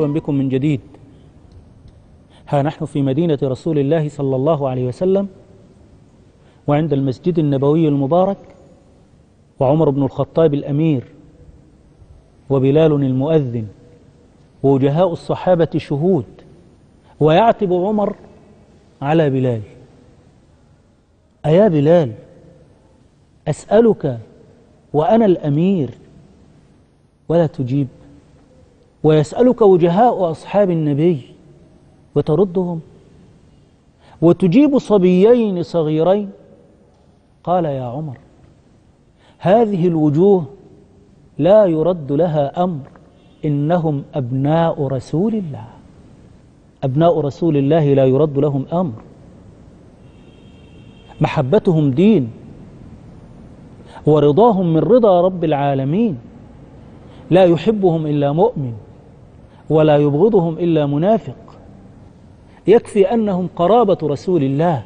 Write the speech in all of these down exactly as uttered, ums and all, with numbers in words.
مرحبا بكم من جديد. ها نحن في مدينة رسول الله صلى الله عليه وسلم، وعند المسجد النبوي المبارك، وعمر بن الخطاب الأمير، وبلال المؤذن، ووجهاء الصحابة شهود، ويعتب عمر على بلال: أيا بلال، أسألك وأنا الأمير ولا تجيب، ويسألك وجهاء أصحاب النبي وتردهم، وتجيب صبيين صغيرين. قال: يا عمر، هذه الوجوه لا يرد لها أمر، إنهم أبناء رسول الله، أبناء رسول الله لا يرد لهم أمر، محبتهم دين، ورضاهم من رضا رب العالمين، لا يحبهم إلا مؤمن ولا يبغضهم إلا منافق. يكفي أنهم قرابة رسول الله،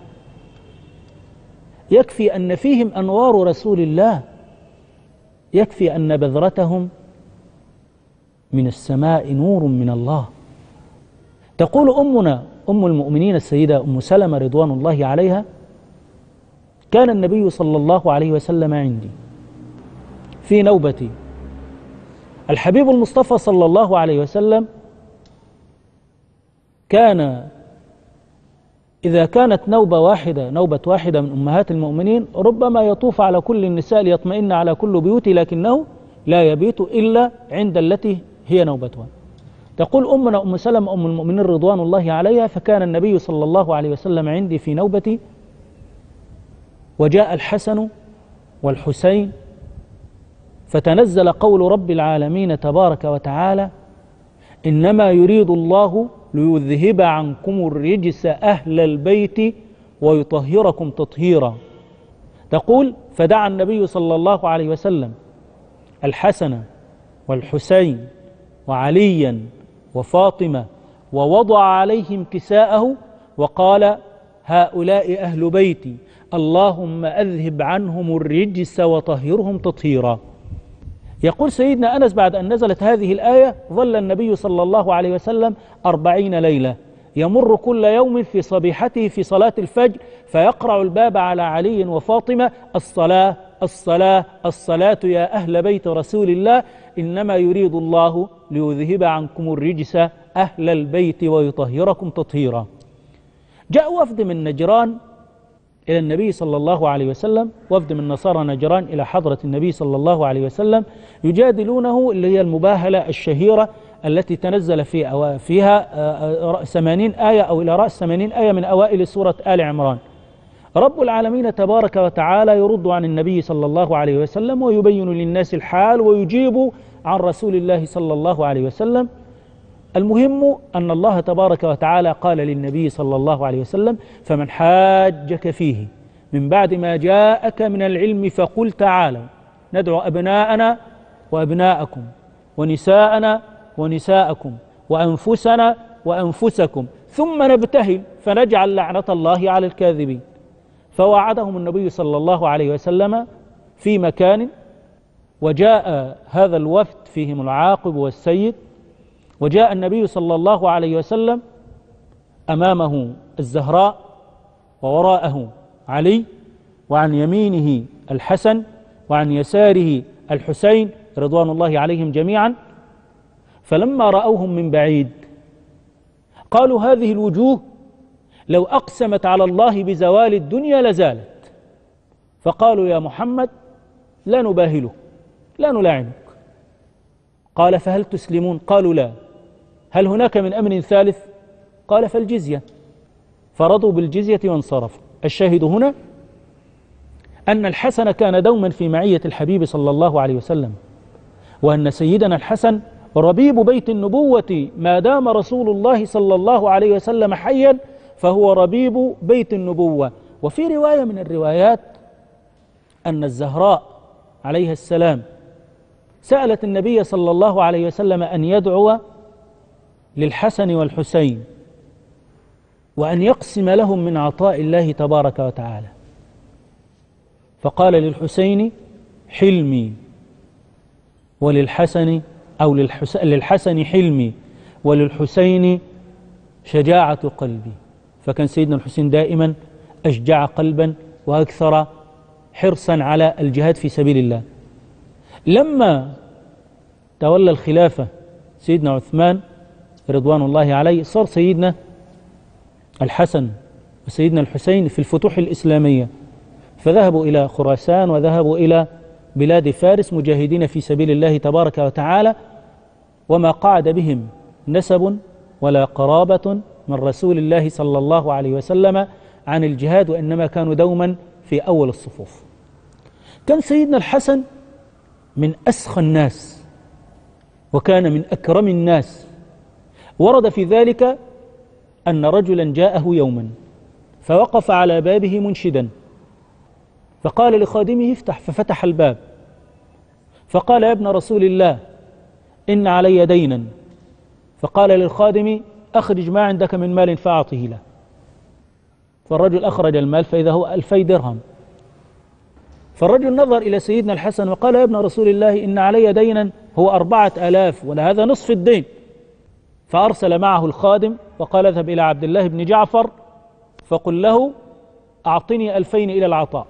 يكفي أن فيهم أنوار رسول الله، يكفي أن بذرتهم من السماء نور من الله. تقول أمنا أم المؤمنين السيدة أم سلمة رضوان الله عليها: كان النبي صلى الله عليه وسلم عندي في نوبتي. الحبيب المصطفى صلى الله عليه وسلم كان إذا كانت نوبة واحدة نوبة واحدة من أمهات المؤمنين ربما يطوف على كل النساء ليطمئن على كل بيوته، لكنه لا يبيت إلا عند التي هي نوبتها. تقول أمنا أم سلمة أم المؤمنين رضوان الله عليها: فكان النبي صلى الله عليه وسلم عندي في نوبتي، وجاء الحسن والحسين، فتنزل قول رب العالمين تبارك وتعالى: إنما يريد الله ليذهب عنكم الرجس أهل البيت ويطهركم تطهيرا. تقول: فدعا النبي صلى الله عليه وسلم الحسن والحسين وعليا وفاطمة، ووضع عليهم كساءه وقال: هؤلاء أهل بيتي، اللهم أذهب عنهم الرجس وطهرهم تطهيرا. يقول سيدنا أنس: بعد أن نزلت هذه الآية ظل النبي صلى الله عليه وسلم أربعين ليلة يمر كل يوم في صبيحته في صلاة الفجر فيقرع الباب على علي وفاطمة: الصلاة الصلاة الصلاة يا أهل بيت رسول الله، إنما يريد الله ليذهب عنكم الرجس أهل البيت ويطهركم تطهيرا. جاء وفد من نجران إلى النبي صلى الله عليه وسلم، وفد من نصارى نجران إلى حضرة النبي صلى الله عليه وسلم، يجادلونه، اللي هي المباهلة الشهيرة التي تنزل في فيها ثمانين آية أو إلى رأس ثمانين آية من أوائل سورة آل عمران. رب العالمين تبارك وتعالى يرد عن النبي صلى الله عليه وسلم ويبين للناس الحال ويجيب عن رسول الله صلى الله عليه وسلم. المهم أن الله تبارك وتعالى قال للنبي صلى الله عليه وسلم: فمن حاجك فيه من بعد ما جاءك من العلم فقل تعالوا ندعو أبناءنا وأبناءكم ونساءنا ونساءكم وأنفسنا وأنفسكم ثم نبتهل فنجعل لعنة الله على الكاذبين. فوعدهم النبي صلى الله عليه وسلم في مكان، وجاء هذا الوفد فيهم العاقب والسيد، وجاء النبي صلى الله عليه وسلم أمامه الزهراء، ووراءه علي، وعن يمينه الحسن، وعن يساره الحسين رضوان الله عليهم جميعا. فلما رأوهم من بعيد قالوا: هذه الوجوه لو أقسمت على الله بزوال الدنيا لزالت. فقالوا: يا محمد لا نباهلك، لا نلاعنك. قال: فهل تسلمون؟ قالوا: لا. هل هناك من أمر ثالث؟ قال: فالجزية. فرضوا بالجزية وانصرفوا. الشاهد هنا أن الحسن كان دوما في معية الحبيب صلى الله عليه وسلم، وأن سيدنا الحسن ربيب بيت النبوة، ما دام رسول الله صلى الله عليه وسلم حيا فهو ربيب بيت النبوة. وفي رواية من الروايات أن الزهراء عليها السلام سألت النبي صلى الله عليه وسلم أن يدعو للحسن والحسين وأن يقسم لهم من عطاء الله تبارك وتعالى، فقال للحسين: حلمي، وللحسن أو للحسن حلمي، وللحسين شجاعة قلبي. فكان سيدنا الحسين دائما أشجع قلبا وأكثر حرصا على الجهاد في سبيل الله. لما تولى الخلافة سيدنا عثمان رضوان الله عليه، صار سيدنا الحسن وسيدنا الحسين في الفتوح الإسلامية، فذهبوا إلى خراسان وذهبوا إلى بلاد فارس مجاهدين في سبيل الله تبارك وتعالى، وما قعد بهم نسب ولا قرابة من رسول الله صلى الله عليه وسلم عن الجهاد، وإنما كانوا دوما في أول الصفوف. كان سيدنا الحسن من أسخى الناس وكان من أكرم الناس. ورد في ذلك أن رجلا جاءه يوما فوقف على بابه منشدا، فقال لخادمه افتح، ففتح الباب، فقال يا ابن رسول الله إن علي دينا، فقال للخادم أخرج ما عندك من مال فأعطه له. فالرجل أخرج المال فإذا هو ألفي درهم. فالرجل نظر إلى سيدنا الحسن وقال يا ابن رسول الله إن علي دينا هو أربعة آلاف وهذا نصف الدين. فأرسل معه الخادم وقال اذهب إلى عبد الله بن جعفر فقل له أعطني ألفين إلى العطاء.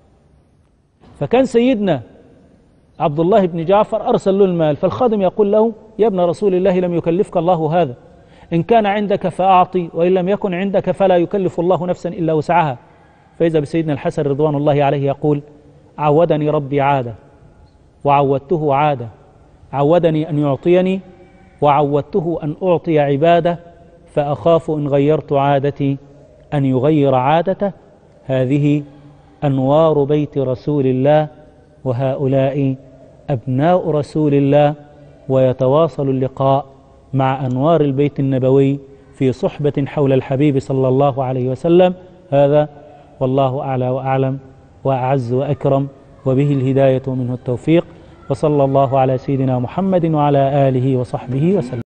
فكان سيدنا عبد الله بن جعفر أرسل له المال، فالخادم يقول له يا ابن رسول الله لم يكلفك الله هذا، إن كان عندك فأعطي وإن لم يكن عندك فلا يكلف الله نفسا إلا وسعها. فإذا بسيدنا الحسن رضوان الله عليه يقول عودني ربي عادة وعودته عادة، عودني أن يعطيني وعودته أن أعطي عبادة، فأخاف إن غيرت عادتي أن يغير عادته. هذه أنوار بيت رسول الله، وهؤلاء أبناء رسول الله، ويتواصل اللقاء مع أنوار البيت النبوي في صحبة حول الحبيب صلى الله عليه وسلم. هذا والله أعلى وأعلم وأعز وأكرم، وبه الهداية ومنه التوفيق، وصلى الله على سيدنا محمد وعلى آله وصحبه وسلم.